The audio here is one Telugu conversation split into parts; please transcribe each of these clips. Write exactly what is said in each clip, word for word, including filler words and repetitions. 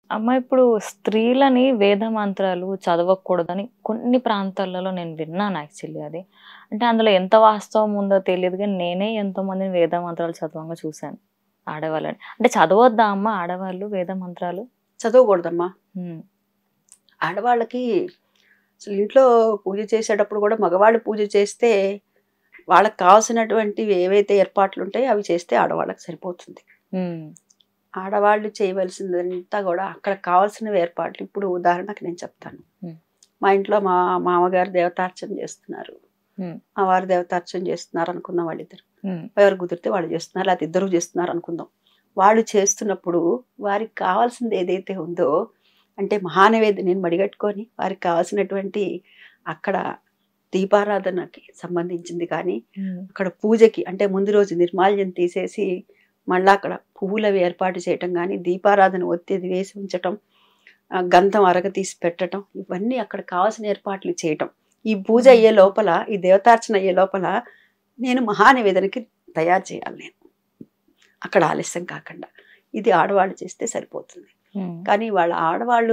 అమ్మ ఇప్పుడు స్త్రీలని వేద మంత్రాలు చదవకూడదని కొన్ని ప్రాంతాలలో నేను విన్నాను యాక్చువల్లీ అది. అంటే అందులో ఎంత వాస్తవం ఉందో తెలీదు గానీ, నేనే ఎంతోమందిని వేద మంత్రాలు చదవంగా చూశాను ఆడవాళ్ళని. అంటే చదవొద్దా అమ్మ ఆడవాళ్ళు వేద మంత్రాలు? చదవకూడదమ్మా. హ్మ్. ఆడవాళ్ళకి అసలు ఇంట్లో పూజ చేసేటప్పుడు కూడా మగవాళ్ళు పూజ చేస్తే వాళ్ళకి కావాల్సినటువంటివి ఏవైతే ఏర్పాట్లు ఉంటాయో అవి చేస్తే ఆడవాళ్ళకి సరిపోతుంది. హ్మ్. ఆడవాళ్ళు చేయవలసిందంతా కూడా అక్కడ కావాల్సినవి ఏర్పాట్లు. ఇప్పుడు ఉదాహరణకు నేను చెప్తాను. హ్మ్. మా ఇంట్లో మా మామగారు దేవతార్చన చేస్తున్నారు, హ్మ్. మా వారు దేవతార్చన చేస్తున్నారు అనుకుందాం. వాళ్ళిద్దరు హ్మ్. ఎవరు కుదిరితే వాళ్ళు చేస్తున్నారు, లేకపోతే ఇద్దరు చేస్తున్నారు అనుకుందాం. వాళ్ళు చేస్తున్నప్పుడు వారికి కావాల్సింది ఏదైతే ఉందో, అంటే మహానైవేద్యం నేను మడిగట్టుకొని వారికి కావాల్సినటువంటి అక్కడ దీపారాధనకి సంబంధించింది కానీ, హ్మ్. అక్కడ పూజకి అంటే ముందు రోజు నిర్మాల్యం తీసేసి మళ్ళీ అక్కడ పువ్వులవి ఏర్పాటు చేయటం కానీ, దీపారాధన ఒత్తిది వేసి ఉంచటం, ఆ, గంధం అరగ తీసి పెట్టడం, ఇవన్నీ అక్కడ కావాల్సిన ఏర్పాట్లు చేయటం. ఈ పూజ అయ్యే లోపల, ఈ దేవతార్చన అయ్యే లోపల నేను మహానివేదనకి తయారు చేయాలి. నేను అక్కడ ఆలస్యం కాకుండా ఇది ఆడవాళ్ళు చేస్తే సరిపోతుంది. హ్మ్. కానీ వాళ్ళ ఆడవాళ్ళు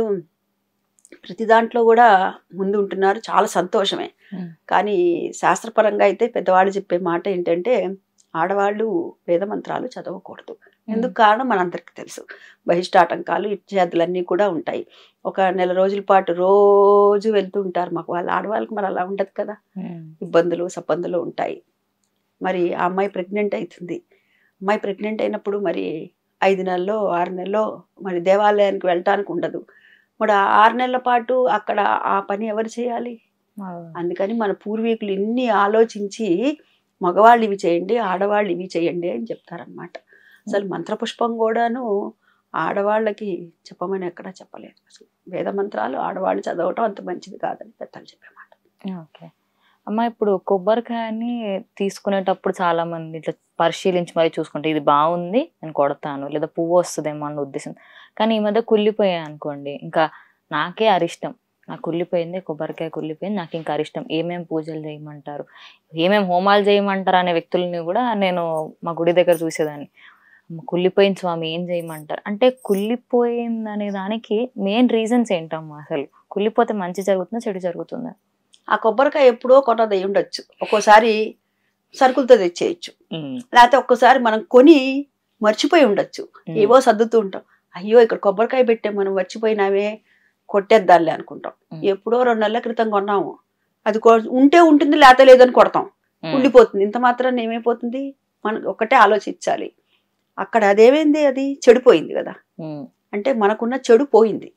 ప్రతి దాంట్లో కూడా ముందు ఉంటున్నారు, చాలా సంతోషమే. హ్మ్. కానీ శాస్త్రపరంగా అయితే పెద్దవాళ్ళు చెప్పే మాట ఏంటంటే ఆడవాళ్ళు వేద మంత్రాలు చదవకూడదు. ఎందుకు కారణం మనందరికీ తెలుసు. బహిష్టాటంకాలు ఇత్యాదులన్నీ కూడా ఉంటాయి. ఒక నెల రోజుల పాటు రోజు వెళ్తూ ఉంటారు. మాకు వాళ్ళ ఆడవాళ్ళకి మరి అలా ఉండదు కదా, హ్మ్. ఇబ్బందులు సబ్బందులు ఉంటాయి. మరి ఆ అమ్మాయి ప్రెగ్నెంట్ అవుతుంది. అమ్మాయి ప్రెగ్నెంట్ అయినప్పుడు మరి ఐదు నెలల్లో ఆరు నెలల్లో మరి దేవాలయానికి వెళ్ళటానికి ఉండదు. మరి ఆ ఆరు నెలల పాటు అక్కడ ఆ పని ఎవరు చేయాలి? అవును. అందుకని మన పూర్వీకులు ఇన్ని ఆలోచించి మగవాళ్ళు ఇవి చేయండి, ఆడవాళ్ళు ఇవి చేయండి అని చెప్తారనమాట. అసలు మంత్రపుష్పం కూడాను ఆడవాళ్ళకి చెప్పమని ఎక్కడా చెప్పలేదు. అసలు వేద మంత్రాలు ఆడవాళ్ళు చదవటం అంత మంచిది కాదని పెద్దలు చెప్పేమాట. ఓకే. అమ్మ ఇప్పుడు కొబ్బరికాయని తీసుకునేటప్పుడు చాలా మంది ఇట్లా పరిశీలించి మరి చూసుకుంటే ఇది బాగుంది నేను కొడతాను, లేదా పువ్వు వస్తుందేమో అన్న ఉద్దేశం. కానీ ఈ మధ్య కుళ్ళిపోయాయి అనుకోండి, ఇంకా నాకే అరిష్టం. నాకు కుళ్ళిపోయింది, కొబ్బరికాయ కుళ్ళిపోయింది, నాకు ఇంకా అరిష్టం. ఏమేం పూజలు చేయమంటారు, ఏమేం హోమాలు చేయమంటారు అనే వ్యక్తులని కూడా నేను మా గుడి దగ్గర చూసేదాన్ని. అమ్మ కుళ్ళిపోయింది స్వామి ఏం చేయమంటారు అంటే, కుళ్ళిపోయింది అనే దానికి మెయిన్ రీజన్స్ ఏంటమ్మా? అసలు కుళ్ళిపోతే మంచి జరుగుతుందా చెడు జరుగుతుందా? ఆ కొబ్బరికాయ ఎప్పుడో కొన్నది అయి ఉండొచ్చు, ఒక్కోసారి సరుకులతో తెచ్చేయచ్చు, లేకపోతే ఒక్కోసారి మనం కొని మర్చిపోయి ఉండొచ్చు. ఏవో సర్దుతూ ఉంటాం, అయ్యో ఇక్కడ కొబ్బరికాయ పెట్టే మనం మర్చిపోయినామే కొట్టేద్దాంలే అనుకుంటాం. ఎప్పుడో రెండు నెలల క్రితం కొన్నాము, అది ఉంటే ఉంటుంది లేత లేదని కొడతాం, ఉండిపోతుంది. ఇంత మాత్రం ఏమైపోతుంది? మనం ఒక్కటే ఆలోచించాలి, అక్కడ అదేమైంది, అది చెడిపోయింది కదా. అంటే మనకున్న చెడు పోయింది,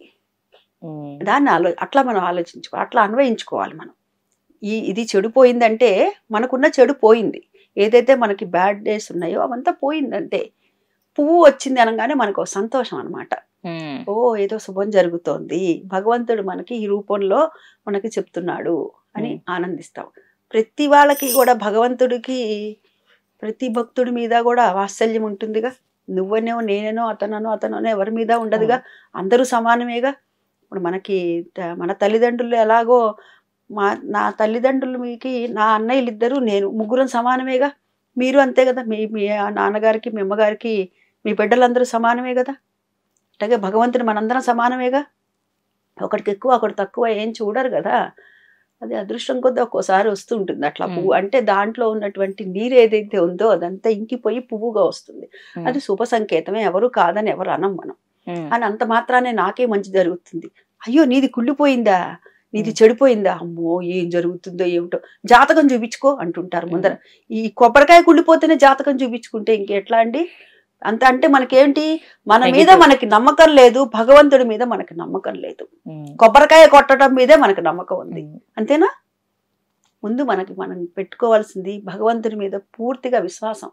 దాన్ని ఆలో అట్లా మనం ఆలోచించుకో, అట్లా అన్వయించుకోవాలి మనం. ఈ ఇది చెడిపోయిందంటే మనకున్న చెడు పోయింది, ఏదైతే మనకి బ్యాడ్ డేస్ ఉన్నాయో అవంతా పోయిందంటే. పువ్వు వచ్చింది అనగానే మనకు సంతోషం అనమాట. ఓ ఏదో శుభం జరుగుతోంది, భగవంతుడు మనకి ఈ రూపంలో మనకి చెప్తున్నాడు అని ఆనందిస్తాం. ప్రతి వాళ్ళకి కూడా భగవంతుడికి ప్రతి భక్తుడి మీద కూడా వాత్సల్యం ఉంటుందిగా. నువ్వనేమో నేనేనో అతననో అతనో ఎవరి మీద ఉండదుగా, అందరూ సమానమేగా. ఇప్పుడు మనకి మన తల్లిదండ్రులు ఎలాగో, మా నా తల్లిదండ్రులు మీకు నా అన్నయ్యలు ఇద్దరు నేను ముగ్గురం సమానమేగా, మీరు అంతే కదా. మీ మీ నాన్నగారికి మీ అమ్మగారికి మీ బిడ్డలందరూ సమానమే కదా. అలాగే భగవంతుడు మనందరం సమానమేగా, ఒకటికి ఎక్కువ ఒకటి తక్కువ ఏం చూడరు కదా. అది అదృష్టం కొద్ది ఒక్కోసారి వస్తూ ఉంటుంది అట్లా పువ్వు. అంటే దాంట్లో ఉన్నటువంటి నీరు ఏదైతే ఉందో అదంతా ఇంకిపోయి పువ్వుగా వస్తుంది. అది శుభ సంకేతమే, ఎవరు కాదని ఎవరు అనం మనం. అని అంత మాత్రానే నాకే మంచి జరుగుతుంది, అయ్యో నీది కుళ్ళిపోయిందా, నీది చెడిపోయిందా, అమ్మో ఏం జరుగుతుందో ఏమిటో, జాతకం చూపించుకో అంటుంటారు ముందర. ఈ కొబ్బరికాయ కుళ్ళిపోతేనే జాతకం చూపించుకుంటే ఇంకెట్లా అండి? అంత అంటే మనకేంటి, మన మీద మనకి నమ్మకం లేదు, భగవంతుడి మీద మనకి నమ్మకం లేదు, కొబ్బరికాయ కొట్టడం మీదే మనకి నమ్మకం ఉంది, అంతేనా? ముందు మనకి మనం పెట్టుకోవాల్సింది భగవంతుడి మీద పూర్తిగా విశ్వాసం.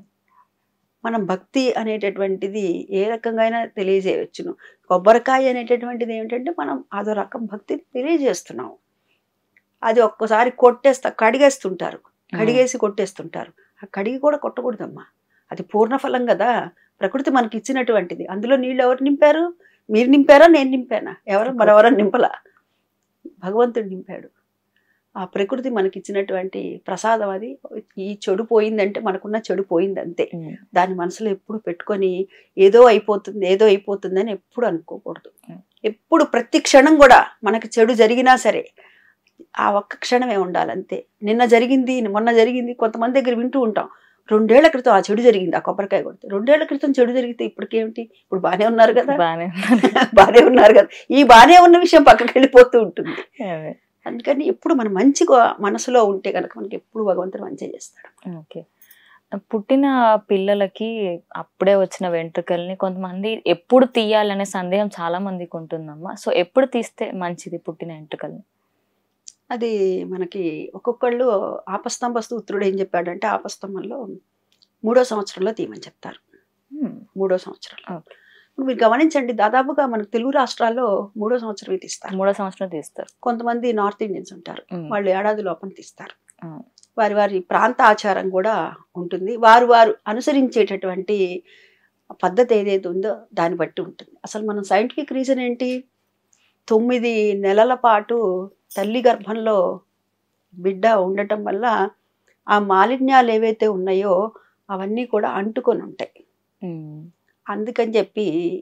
మనం భక్తి అనేటటువంటిది ఏ రకంగా అయినా తెలియజేయవచ్చును. కొబ్బరికాయ అనేటటువంటిది ఏమిటంటే మనం అదో రకం భక్తిని తెలియజేస్తున్నాం. అది ఒక్కసారి కొట్టేస్తా కడిగేస్తుంటారు, కడిగేసి కొట్టేస్తుంటారు. ఆ కడిగి కూడా కొట్టకూడదమ్మా, అది పూర్ణఫలం కదా, ప్రకృతి మనకి ఇచ్చినటువంటిది. అందులో నీళ్ళు ఎవరు నింపారు? మీరు నింపారా, నేను నింపానా? ఎవరు మరెవరో నింపలా, భగవంతుడు నింపాడు. ఆ ప్రకృతి మనకి ఇచ్చినటువంటి ప్రసాదం అది. ఈ చెడు పోయిందంటే మనకున్న చెడు పోయింది అంతే. దాని మనసులో ఎప్పుడు పెట్టుకొని ఏదో అయిపోతుంది ఏదో అయిపోతుంది అని ఎప్పుడు అనుకోకూడదు. ఎప్పుడు ప్రతి క్షణం కూడా మనకి చెడు జరిగినా సరే ఆ ఒక్క క్షణమే ఉండాలి అంతే. నిన్న జరిగింది మొన్న జరిగింది కొంతమంది దగ్గర వింటూ ఉంటాం, రెండేళ్ల క్రితం ఆ చెడు జరిగింది, ఆ కొబ్బరికాయ కొడితే రెండేళ్ల క్రితం చెడు జరిగితే ఇప్పటికేమిటి, ఇప్పుడు బానే ఉన్నారు కదా, బానే ఉన్నారు కదా, ఈ బానే ఉన్న విషయం పక్కకి వెళ్ళిపోతూ ఉంటుంది. అందుకని ఎప్పుడు మనం మంచిగా మనసులో ఉంటే కనుక మనకి ఎప్పుడు భగవంతుడు మంచిగా చేస్తాడు. ఓకే. పుట్టిన పిల్లలకి అప్పుడే వచ్చిన వెంట్రుకల్ని కొంతమంది ఎప్పుడు తీయాలనే సందేహం చాలా మందికి ఉంటుందమ్మా. సో ఎప్పుడు తీస్తే మంచిది పుట్టిన వెంట్రుకల్ని? అది మనకి ఒక్కొక్కళ్ళు ఆపస్తంభ సూత్రుడు ఏం చెప్పాడంటే ఆపస్తంభంలో మూడో సంవత్సరంలో తీయమని చెప్తారు. మూడో సంవత్సరంలో మీరు గమనించండి, దాదాపుగా మనకు తెలుగు రాష్ట్రాల్లో మూడో సంవత్సరం తీస్తారు. మూడో సంవత్సరం తీస్తారు. కొంతమంది నార్త్ ఇండియన్స్ ఉంటారు, వాళ్ళు ఏడాది లోపల తీస్తారు. వారి వారి ప్రాంత ఆచారం కూడా ఉంటుంది, వారు వారు అనుసరించేటటువంటి పద్ధతి ఏదైతే ఉందో దాన్ని బట్టి ఉంటుంది. అసలు మనం సైంటిఫిక్ రీజన్ ఏంటి, తొమ్మిది నెలల పాటు తల్లి గర్భంలో బిడ్డ ఉండటం వల్ల ఆ మాలిన్యాలు ఏవైతే ఉన్నాయో అవన్నీ కూడా అంటుకొని ఉంటాయి. అందుకని చెప్పి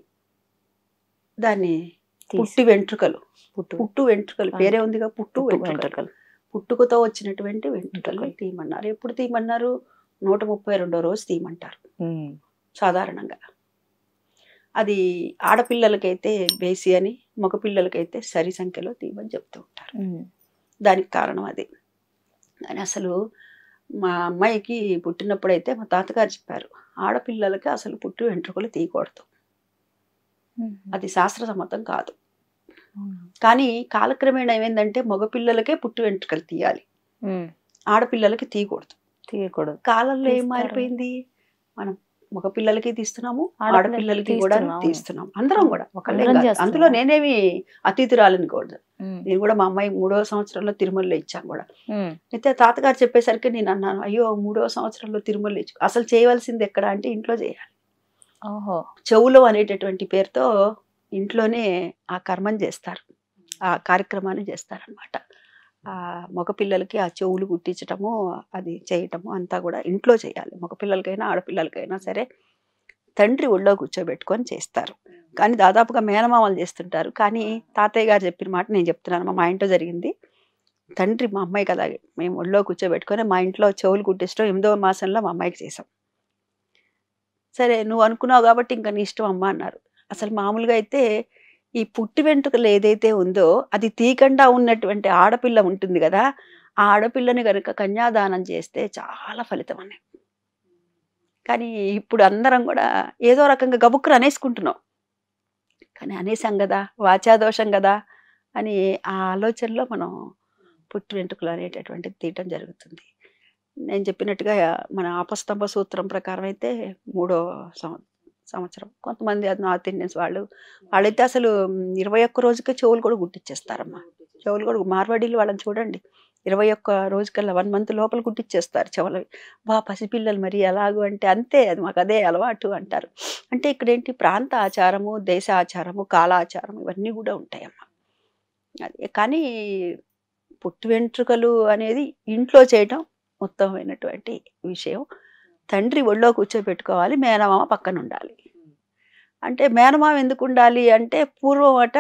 దాన్ని పుట్టి వెంట్రుకలు, పుట్టు వెంట్రుకలు పేరే ఉందిగా, పుట్టు వెంట్రుకలు, పుట్టుకతో వచ్చినటువంటి వెంట్రుకలు తీయమన్నారు. ఎప్పుడు తీయమన్నారు? నూట ముప్పై రెండో రోజు తీయమంటారు సాధారణంగా. అది ఆడపిల్లలకైతే బేసి అని, మగపిల్లలకైతే సరి సంఖ్యలో తీయమని చెప్తూ ఉంటారు. దానికి కారణం అది. కానీ అసలు మా అమ్మాయికి పుట్టినప్పుడైతే మా తాతగారు చెప్పారు, ఆడపిల్లలకి అసలు పుట్టి వెంట్రుకలు తీయకూడదు, అది శాస్త్ర సమ్మతం కాదు. కానీ కాలక్రమేణా ఏమైందంటే మగపిల్లలకే పుట్టి వెంట్రుకలు తీయాలి, ఆడపిల్లలకి తీయకూడదు. తీయకూడదు కాలంలో ఏం మారిపోయింది, మనం మగపిల్లలకి తీస్తున్నాము, ఆడపిల్లలకి కూడా తీస్తున్నాం, అందరం కూడా ఒకళ్ళే. అందులో నేనేమి అతిథురాలని కూడా, నేను కూడా మా అమ్మాయి మూడో సంవత్సరంలో తిరుమలలో ఇచ్చాను కూడా. అయితే తాతగారు చెప్పేసరికి నేను అన్నాను, అయ్యో మూడో సంవత్సరంలో తిరుమలలో ఇచ్చు, అసలు చేయవలసింది ఎక్కడ అంటే ఇంట్లో చేయాలి. ఓహో. చెవులో అనేటటువంటి పేరుతో ఇంట్లోనే ఆ కర్మం చేస్తారు, ఆ కార్యక్రమాన్ని చేస్తారనమాట. ఆ మగపిల్లలకి ఆ చెవులు కుట్టించటము అది చేయటము అంతా కూడా ఇంట్లో చేయాలి. మగపిల్లలకైనా ఆడపిల్లలకైనా సరే తండ్రి ఒళ్ళో కూర్చోబెట్టుకొని చేస్తారు. కానీ దాదాపుగా మేనమామలు చేస్తుంటారు. కానీ తాతయ్య గారు చెప్పిన మాట నేను చెప్తున్నాను, మా ఇంట్లో జరిగింది. తండ్రి మా అమ్మాయికి అలాగే మేము ఒళ్ళో కూర్చోబెట్టుకొని మా ఇంట్లో చెవులు కుట్టించడం ఎనిమిదవ మాసంలో మా అమ్మాయికి చేసాం. సరే నువ్వు అనుకున్నావు కాబట్టి ఇంకా నీ ఇష్టం అమ్మ అన్నారు. అసలు మామూలుగా అయితే ఈ పుట్టి వెంట్రుకలు ఏదైతే ఉందో అది తీయకుండా ఉన్నటువంటి ఆడపిల్ల ఉంటుంది కదా, ఆ ఆడపిల్లని కనుక కన్యాదానం చేస్తే చాలా ఫలితం అని. కానీ ఇప్పుడు అందరం కూడా ఏదో రకంగా గబుక్కులు అనేసుకుంటున్నాం, కానీ అనేసాం కదా, వాచాదోషం కదా అని ఆ ఆలోచనలో మనం పుట్టి వెంట్రుకలు అనేటటువంటిది తీయటం జరుగుతుంది. నేను చెప్పినట్టుగా మన ఆపస్తంభ సూత్రం ప్రకారం అయితే మూడో సంవత్సరం సంవత్సరం కొంతమంది అది నార్త్ ఇండియన్స్ వాళ్ళు వాళ్ళైతే అసలు ఇరవై ఒక్క రోజుకే చెవులు కూడా గుట్టిచ్చేస్తారమ్మా. చెవులు కూడా మార్వాడీలు వాళ్ళని చూడండి, ఇరవై ఒక్క రోజుకల్లా వన్ మంత్ లోపల గుట్టిచ్చేస్తారు చెవులు. బా పసిపిల్లలు మరి ఎలాగూ అంటే అంతే, అది మాకు అదే అలవాటు అంటారు. అంటే ఇక్కడ ఏంటి, ప్రాంత ఆచారము, దేశ ఆచారము, కాల ఆచారం ఇవన్నీ కూడా ఉంటాయమ్మా. అది కానీ పుట్టి వెంట్రుకలు అనేది ఇంట్లో చేయటం ఉత్తమమైనటువంటి విషయం. తండ్రి ఒళ్ళో కూర్చోబెట్టుకోవాలి, మేనమామ పక్కన ఉండాలి. అంటే మేనమామ ఎందుకు ఉండాలి అంటే పూర్వం అట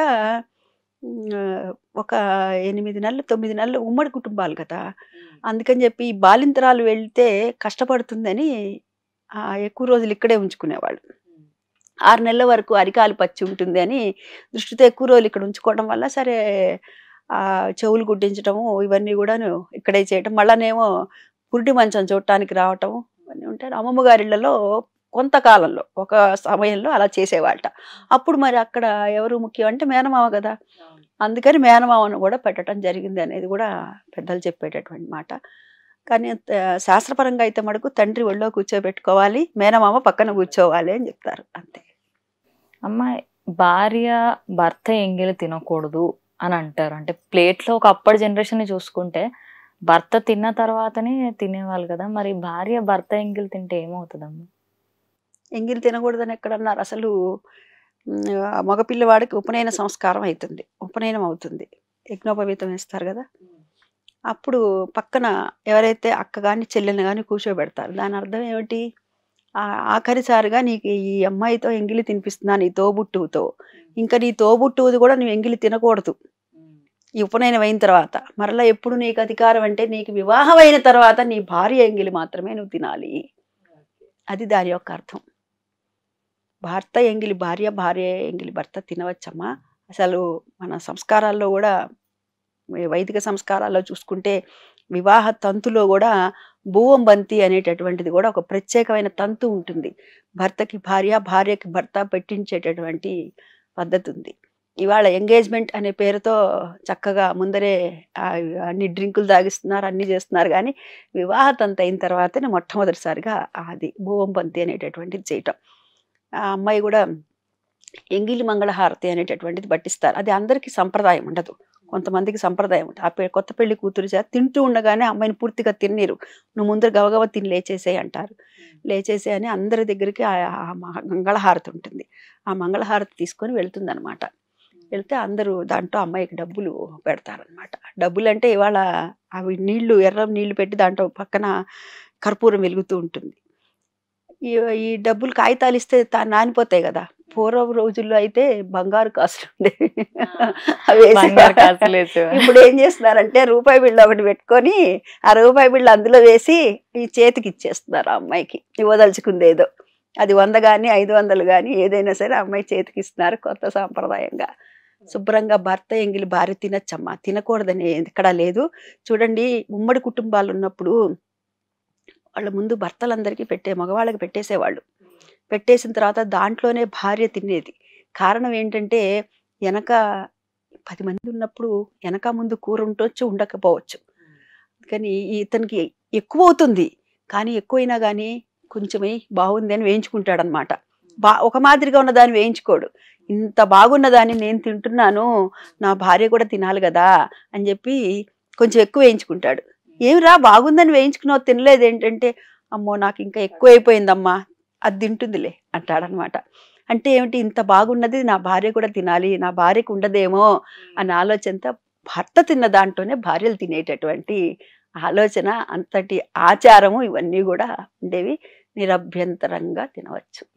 ఒక ఎనిమిది నెలలు తొమ్మిది నెలలు ఉమ్మడి కుటుంబాలు కదా, అందుకని చెప్పి బాలింతరాలు వెళ్తే కష్టపడుతుందని ఎక్కువ రోజులు ఇక్కడే ఉంచుకునేవాళ్ళు. ఆరు నెలల వరకు అరికాలు పచ్చి ఉంటుంది అని దృష్టితో ఎక్కువ రోజులు ఇక్కడ ఉంచుకోవడం వల్ల సరే ఆ చెవులు గుడ్డించటము ఇవన్నీ కూడాను ఇక్కడే చేయటం, మళ్ళానేమో పురిటి మంచం చూడటానికి రావటం ఇవన్నీ ఉంటాయి. అమ్మమ్మ గారిళ్లలో కొంతకాలంలో ఒక సమయంలో అలా చేసేవాళ్ళట. అప్పుడు మరి అక్కడ ఎవరు ముఖ్యం అంటే మేనమామ కదా, అందుకని మేనమామను కూడా పెట్టడం జరిగింది అనేది కూడా పెద్దలు చెప్పేటటువంటి మాట. కానీ శాస్త్రపరంగా అయితే మటుకు తండ్రి ఒళ్ళో కూర్చోబెట్టుకోవాలి, మేనమామ పక్కన కూర్చోవాలి అని చెప్తారు అంతే. అమ్మాయి భార్య భర్త ఎంగిలి తినకూడదు అని అంటారు. అంటే ప్లేట్లో ఒక అప్పటి జనరేషన్ ని చూసుకుంటే భర్త తిన్న తర్వాతనే తినేవాళ్ళు కదా, మరి భార్య భర్త ఎంగిలి తింటే ఏమవుతుందమ్మా? ఎంగిలి తినకూడదని ఎక్కడన్నారు? అసలు మగపిల్లవాడికి ఉపనయన సంస్కారం అవుతుంది, ఉపనయనం అవుతుంది, యజ్ఞోపవీతం వేస్తారు కదా, అప్పుడు పక్కన ఎవరైతే అక్క కానీ చెల్లెని కానీ కూర్చోబెడతారు. దాని అర్థం ఏమిటి? ఆఖరిసారిగా నీకు ఈ అమ్మాయితో ఎంగిలి తినిపిస్తున్నా, నీ తోబుట్టువుతో. ఇంకా నీ తోబుట్టువుది కూడా నువ్వు ఎంగిలి తినకూడదు ఈ ఉపనయనం అయిన తర్వాత. మరలా ఎప్పుడు నీకు అధికారం అంటే నీకు వివాహం అయిన తర్వాత నీ భార్య ఎంగిలి మాత్రమే నువ్వు తినాలి. అది దాని యొక్క అర్థం. భర్త ఎంగిలి భార్య, భార్య ఎంగిలి భర్త తినవచ్చమ్మా. అసలు మన సంస్కారాల్లో కూడా, వైదిక సంస్కారాల్లో చూసుకుంటే వివాహ తంతులో కూడా భూవం బంతి అనేటటువంటిది కూడా ఒక ప్రత్యేకమైన తంతు ఉంటుంది. భర్తకి భార్య, భార్యకి భర్త పెట్టించేటటువంటి పద్ధతి ఉంది. ఇవాళ ఎంగేజ్మెంట్ అనే పేరుతో చక్కగా ముందరే అన్ని డ్రింకులు తాగిస్తున్నారు, అన్ని చేస్తున్నారు. కానీ వివాహ తంతు అయిన తర్వాతనే మొట్టమొదటిసారిగా అది భూవం బంతి అనేటటువంటిది చేయటం. ఆ అమ్మాయి కూడా ఎంగిలి మంగళహారతి అనేటటువంటిది పట్టిస్తారు. అది అందరికీ సంప్రదాయం ఉండదు, కొంతమందికి సంప్రదాయం ఉంటుంది. ఆ కొత్త పెళ్లి కూతురు చేత తింటూ ఉండగానే అమ్మాయిని పూర్తిగా తిన్నీరు, నువ్వు ముందర గవగవ తిని లేచేసే అంటారు. లేచేసే అని అందరి దగ్గరికి ఆ మంగళహారతి ఉంటుంది. ఆ మంగళహారతి తీసుకొని వెళ్తుంది అనమాట. వెళ్తే అందరూ దాంట్లో అమ్మాయికి డబ్బులు పెడతారనమాట. డబ్బులు అంటే ఇవాళ అవి నీళ్లు, ఎర్ర నీళ్లు పెట్టి దాంట్లో పక్కన కర్పూరం వెలుగుతూ ఉంటుంది. ఈ ఈ డబ్బులు కాగితాలు ఇస్తే నానిపోతాయి కదా. పూర్వ రోజుల్లో అయితే బంగారు కాసులు ఉండేవి, అవి ఇప్పుడు ఏం చేస్తున్నారంటే రూపాయి బిళ్ళ ఒకటి పెట్టుకొని ఆ రూపాయి బిళ్ళ అందులో వేసి ఈ చేతికి ఇచ్చేస్తున్నారు ఆ అమ్మాయికి. ఇవ్వదలుచుకుంది ఏదో, అది వంద కానీ ఐదు వందలు కానీ ఏదైనా సరే అమ్మాయి చేతికి ఇస్తున్నారు కొత్త సాంప్రదాయంగా. శుభ్రంగా భర్త ఎంగిలి భార్య తినచ్చమ్మా, తినకూడదని ఎక్కడా లేదు. చూడండి, ఉమ్మడి కుటుంబాలు ఉన్నప్పుడు వాళ్ళ ముందు భర్తలందరికీ పెట్టే, మగవాళ్ళకి పెట్టేసేవాళ్ళు. పెట్టేసిన తర్వాత దాంట్లోనే భార్య తినేది. కారణం ఏంటంటే వెనక పది మంది ఉన్నప్పుడు వెనక ముందు కూర ఉండొచ్చు, ఉండకపోవచ్చు. కానీ ఇతనికి ఎక్కువ అవుతుంది, కానీ ఎక్కువైనా కానీ కొంచెమే బాగుంది అని వేయించుకుంటాడనమాట. బా ఒక మాదిరిగా ఉన్నదాన్ని వేయించుకోడు. ఇంత బాగున్నదాన్ని నేను తింటున్నాను, నా భార్య కూడా తినాలి కదా అని చెప్పి కొంచెం ఎక్కువ వేయించుకుంటాడు. ఏమిరా బాగుందని వేయించుకున్నావు, తినలేదు ఏంటంటే, అమ్మో నాకు ఇంకా ఎక్కువ అయిపోయిందమ్మా, అది తింటుందిలే అంటాడనమాట. అంటే ఏమిటి, ఇంత బాగున్నది నా భార్య కూడా తినాలి, నా భార్యకు ఉండదేమో అనే ఆలోచనతో భర్త తిన్న దాంట్లోనే భార్యలు తినేటటువంటి ఆలోచన, అంతటి ఆచారము ఇవన్నీ కూడా ఉండేవి. నిరభ్యంతరంగా తినవచ్చు.